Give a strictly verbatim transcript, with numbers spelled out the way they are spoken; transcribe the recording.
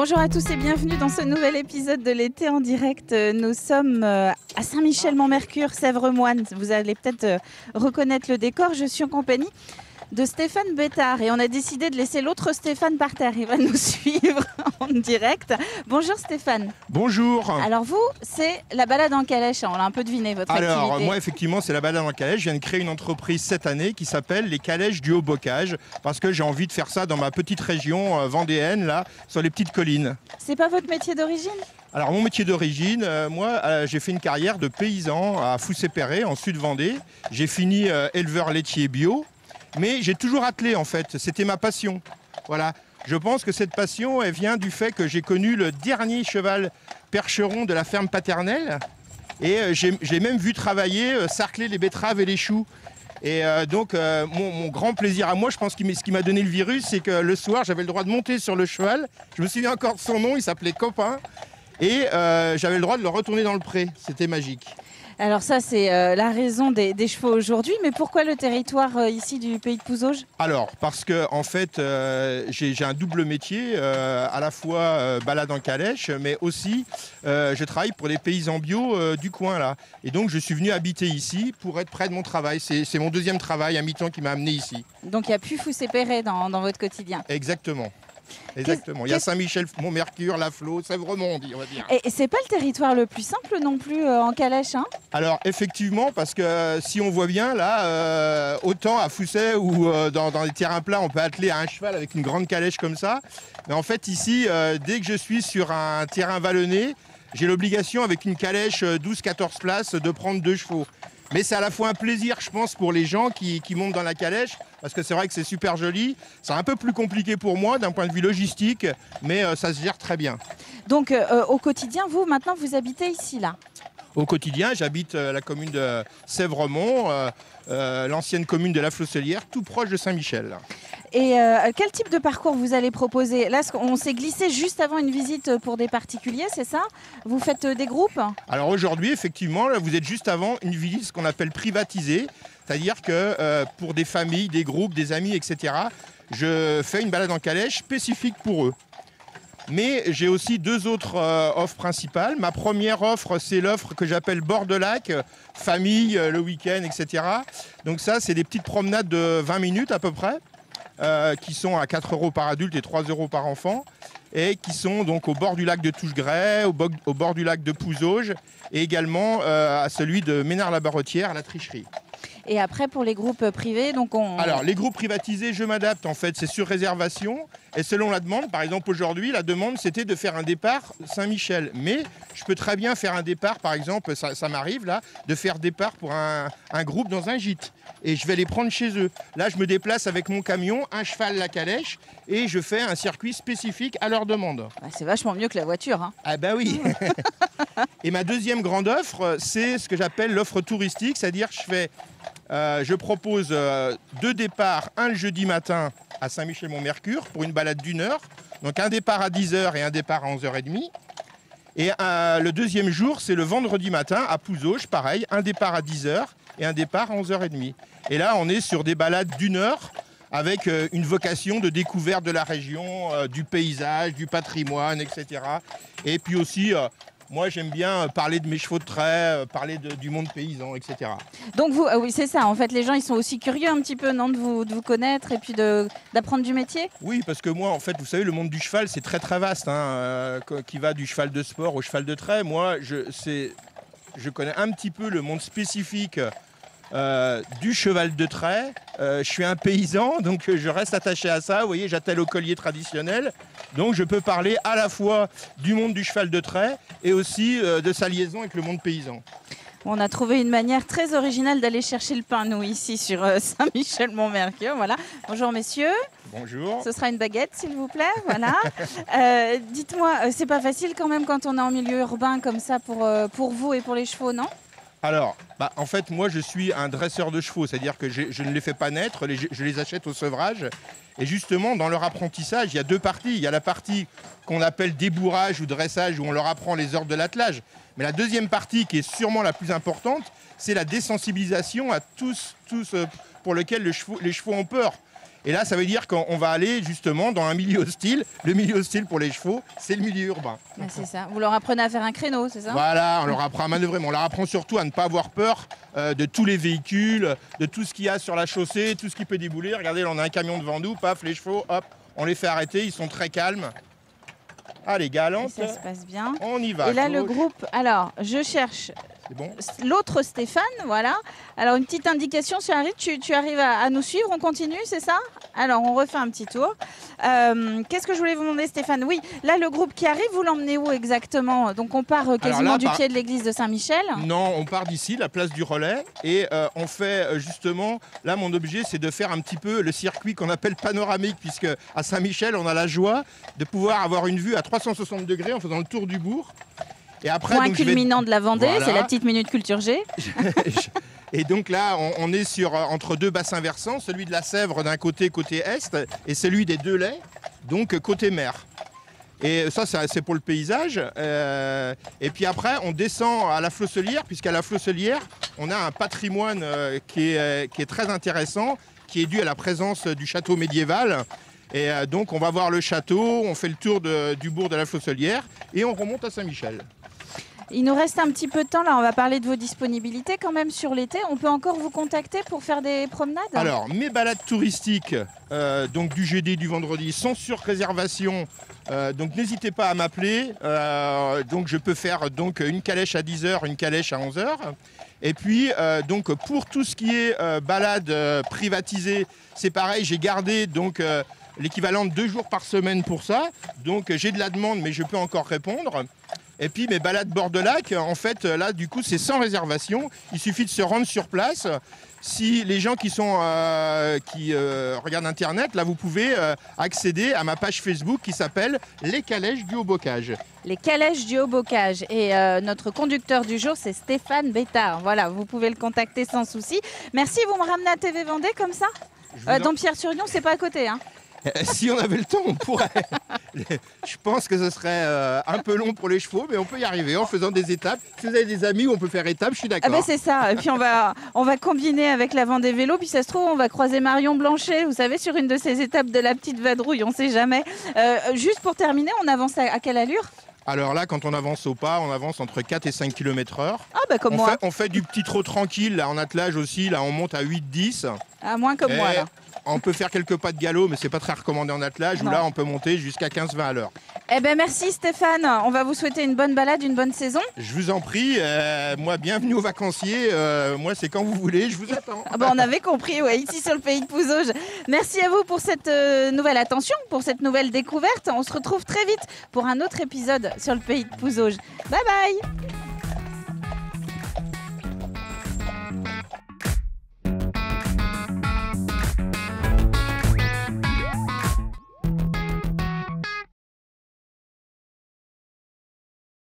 Bonjour à tous et bienvenue dans ce nouvel épisode de l'été en direct. Nous sommes à Saint-Michel-Mont-Mercure, Sèvres-Moine. Vous allez peut-être reconnaître le décor. Je suis en compagnie de Stéphane Bétard et on a décidé de laisser l'autre Stéphane par terre. Il va nous suivre en direct. Bonjour Stéphane. Bonjour. Alors vous, c'est la balade en calèche. On l'a un peu deviné votre Alors, activité. Alors moi effectivement c'est la balade en calèche. Je viens de créer une entreprise cette année qui s'appelle les calèches du Haut-Bocage parce que j'ai envie de faire ça dans ma petite région euh, vendéenne là, sur les petites collines. C'est pas votre métier d'origine ? Alors mon métier d'origine, euh, moi euh, j'ai fait une carrière de paysan à Foussé-Perret en Sud-Vendée. J'ai fini euh, éleveur laitier bio. Mais j'ai toujours attelé en fait, c'était ma passion. Voilà. Je pense que cette passion, elle vient du fait que j'ai connu le dernier cheval percheron de la ferme paternelle. Et euh, j'ai même vu travailler, euh, sarcler les betteraves et les choux. Et euh, donc euh, mon, mon grand plaisir à moi, je pense que ce qui m'a donné le virus, c'est que le soir, j'avais le droit de monter sur le cheval. Je me souviens encore de son nom, il s'appelait Copain. Et euh, j'avais le droit de le retourner dans le pré. C'était magique. Alors ça, c'est euh, la raison des, des chevaux aujourd'hui. Mais pourquoi le territoire euh, ici du pays de Pouzauges ? Alors, parce que en fait, euh, j'ai un double métier, euh, à la fois euh, balade en calèche, mais aussi euh, je travaille pour les paysans bio euh, du coin là. Et donc, je suis venu habiter ici pour être près de mon travail. C'est mon deuxième travail à mi-temps qui m'a amené ici. Donc, il n'y a plus Foussé-Perret dans, dans votre quotidien. Exactement. Exactement. Il y a Saint-Michel-Mont-Mercure, Laflot, Sèvres-Mont, on va dire. Et c'est pas le territoire le plus simple non plus euh, en calèche, hein ? Alors effectivement, parce que euh, si on voit bien là, euh, autant à Fousset ou euh, dans, dans les terrains plats, on peut atteler à un cheval avec une grande calèche comme ça. Mais en fait ici, euh, dès que je suis sur un terrain vallonné, j'ai l'obligation avec une calèche douze quatorze places de prendre deux chevaux. Mais c'est à la fois un plaisir, je pense, pour les gens qui, qui montent dans la calèche, parce que c'est vrai que c'est super joli. C'est un peu plus compliqué pour moi d'un point de vue logistique, mais euh, ça se gère très bien. Donc euh, au quotidien, vous, maintenant, vous habitez ici, là ? Au quotidien, j'habite euh, la commune de Sèvres-Mont, euh, euh, l'ancienne commune de la Flosselière, tout proche de Saint-Michel. Et euh, quel type de parcours vous allez proposer ? Là, on s'est glissé juste avant une visite pour des particuliers, c'est ça ? Vous faites des groupes ? Alors aujourd'hui, effectivement, là, vous êtes juste avant une visite, ce qu'on appelle privatisée. C'est-à-dire que euh, pour des familles, des groupes, des amis, et cetera, je fais une balade en calèche spécifique pour eux. Mais j'ai aussi deux autres euh, offres principales. Ma première offre, c'est l'offre que j'appelle bord de lac, euh, famille, euh, le week-end, et cetera. Donc ça, c'est des petites promenades de vingt minutes à peu près, euh, qui sont à quatre euros par adulte et trois euros par enfant, et qui sont donc au bord du lac de Touchegray, au, au bord du lac de Pouzauges, et également euh, à celui de Ménard-la-Barretière, à la Tricherie. Et après, pour les groupes privés, donc on... Alors, les groupes privatisés, je m'adapte, en fait, c'est sur réservation et selon la demande. Par exemple, aujourd'hui, la demande, c'était de faire un départ Saint-Michel. Mais je peux très bien faire un départ, par exemple, ça, ça m'arrive là, de faire départ pour un, un groupe dans un gîte. Et je vais les prendre chez eux. Là, je me déplace avec mon camion, un cheval, la calèche, et je fais un circuit spécifique à leur demande. Bah, c'est vachement mieux que la voiture, hein. Ah bah oui. Et ma deuxième grande offre, c'est ce que j'appelle l'offre touristique, c'est-à-dire que je fais... Euh, je propose euh, deux départs, un le jeudi matin à Saint-Michel-Mont-Mercure pour une balade d'une heure. Donc un départ à dix heures et un départ à onze heures trente. Et euh, le deuxième jour, c'est le vendredi matin à Pouzauges, pareil, un départ à dix heures et un départ à onze heures trente. Et là, on est sur des balades d'une heure avec euh, une vocation de découverte de la région, euh, du paysage, du patrimoine, et cetera. Et puis aussi... Euh, Moi, j'aime bien parler de mes chevaux de trait, parler de, du monde paysan, et cetera. Donc, vous, euh, oui, c'est ça. En fait, les gens, ils sont aussi curieux un petit peu, non, de vous, de vous connaître et puis d'apprendre du métier ? Oui, parce que moi, en fait, vous savez, le monde du cheval, c'est très, très vaste, hein, euh, qui va du cheval de sport au cheval de trait. Moi, je, je connais un petit peu le monde spécifique euh, du cheval de trait. Euh, je suis un paysan, donc je reste attaché à ça. Vous voyez, j'attelle au collier traditionnel. Donc je peux parler à la fois du monde du cheval de trait et aussi euh, de sa liaison avec le monde paysan. On a trouvé une manière très originale d'aller chercher le pain, nous, ici, sur euh, Saint-Michel-Mont-Mercure. Voilà. Bonjour, messieurs. Bonjour. Ce sera une baguette, s'il vous plaît. Voilà. euh, Dites-moi, euh, c'est pas facile quand même quand on est en milieu urbain comme ça pour, euh, pour vous et pour les chevaux, non ? Alors, bah, en fait, moi, je suis un dresseur de chevaux, c'est-à-dire que je, je ne les fais pas naître, les, je les achète au sevrage. Et justement, dans leur apprentissage, il y a deux parties. Il y a la partie qu'on appelle débourrage ou dressage, où on leur apprend les ordres de l'attelage. Mais la deuxième partie, qui est sûrement la plus importante, c'est la désensibilisation à tous, tous euh, pour lequel le chevaux, les chevaux ont peur. Et là, ça veut dire qu'on va aller justement dans un milieu hostile. Le milieu hostile pour les chevaux, c'est le milieu urbain. Ben, c'est ça. Vous leur apprenez à faire un créneau, c'est ça? Voilà, on leur apprend à manœuvrer, mais on leur apprend surtout à ne pas avoir peur euh, de tous les véhicules, de tout ce qu'il y a sur la chaussée, tout ce qui peut débouler. Regardez, là, on a un camion devant nous, paf, les chevaux, hop, on les fait arrêter, ils sont très calmes. Allez, galante. Ça se passe bien. On y va. Et là, le groupe, alors, je cherche bon l'autre Stéphane, voilà. Alors, une petite indication sur un rythme, tu, tu arrives à, à nous suivre, on continue, c'est ça? Alors, on refait un petit tour. Euh, Qu'est-ce que je voulais vous demander, Stéphane? Oui, là, le groupe qui arrive, vous l'emmenez où exactement? Donc, on part quasiment là, du par... pied de l'église de Saint-Michel? Non, on part d'ici, la place du Relais, et euh, on fait justement, là, mon objet, c'est de faire un petit peu le circuit qu'on appelle panoramique, puisque à Saint-Michel, on a la joie de pouvoir avoir une vue à trois cent soixante degrés en faisant le tour du bourg. Et après, point donc, culminant vais... de la Vendée, voilà. C'est la petite minute culture G. Et donc là, on, on est sur, entre deux bassins versants, celui de la Sèvre d'un côté, côté est, et celui des Deux Laits, donc côté mer. Et ça, c'est pour le paysage. Euh, et puis après, on descend à la Flosselière, puisqu'à la Flosselière, on a un patrimoine euh, qui, est, qui est très intéressant, qui est dû à la présence du château médiéval. Et euh, donc, on va voir le château, on fait le tour de, du bourg de la Flosselière, et on remonte à Saint-Michel. Il nous reste un petit peu de temps, là, on va parler de vos disponibilités quand même sur l'été. On peut encore vous contacter pour faire des promenades? Alors, mes balades touristiques, euh, donc du jeudi, du vendredi, sont sur réservation. Euh, donc, n'hésitez pas à m'appeler. Euh, donc, je peux faire donc, une calèche à dix heures, une calèche à onze heures. Et puis, euh, donc, pour tout ce qui est euh, balade euh, privatisée, c'est pareil, j'ai gardé donc... Euh, l'équivalent de deux jours par semaine pour ça. Donc j'ai de la demande, mais je peux encore répondre. Et puis mes balades bord de lac, en fait, là, du coup, c'est sans réservation. Il suffit de se rendre sur place. Si les gens qui, sont, euh, qui euh, regardent Internet, là, vous pouvez euh, accéder à ma page Facebook qui s'appelle Les Calèches du Haut-Bocage. Les Calèches du Haut-Bocage. Et euh, notre conducteur du jour, c'est Stéphane Bétard. Voilà, vous pouvez le contacter sans souci. Merci, vous me ramenez à T V Vendée comme ça euh, Dans Pierre-sur-Yon, c'est pas à côté, hein? Si on avait le temps, on pourrait. Je pense que ce serait euh, un peu long pour les chevaux, mais on peut y arriver en faisant des étapes. Si vous avez des amis où on peut faire étapes, je suis d'accord. Ah ben c'est ça. Et puis on va, on va combiner avec la Vendée Vélo. Puis ça se trouve, on va croiser Marion Blanchet, vous savez, sur une de ces étapes de la petite vadrouille. On ne sait jamais. Euh, juste pour terminer, on avance à, à quelle allure? Alors là, quand on avance au pas, on avance entre quatre et cinq kilomètres heure. Ah bah comme on moi. Fait, on fait du petit trot tranquille, là, en attelage aussi. Là, on monte à huit dix. Ah, moins comme et moi, là. On peut faire quelques pas de galop, mais c'est pas très recommandé en attelage. Où là, on peut monter jusqu'à quinze vingt à l'heure. Eh ben merci Stéphane. On va vous souhaiter une bonne balade, une bonne saison. Je vous en prie. Euh, moi, bienvenue aux vacanciers. Euh, moi, c'est quand vous voulez. Je vous attends. Ah bah, on avait compris, ouais, ici sur le pays de Pouzauges. Merci à vous pour cette euh, nouvelle attention, pour cette nouvelle découverte. On se retrouve très vite pour un autre épisode sur le pays de Pouzauges. Bye bye.